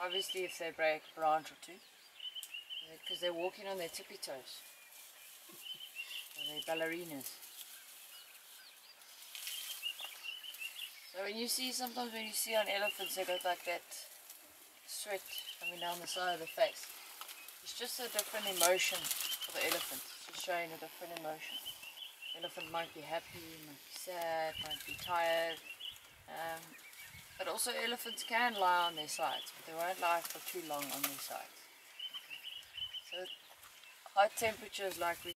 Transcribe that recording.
Obviously if they break a branch or two, because they're walking on their tippy toes, or they're ballerinas. So when you see, sometimes when you see on elephants, they got like that sweat coming down the side of the face. It's just a different emotion for the elephant. It's just showing a different emotion. The elephant might be happy, might be sad, might be tired. But also elephants can lie on their sides, but they won't lie for too long on their sides. So hot temperatures like we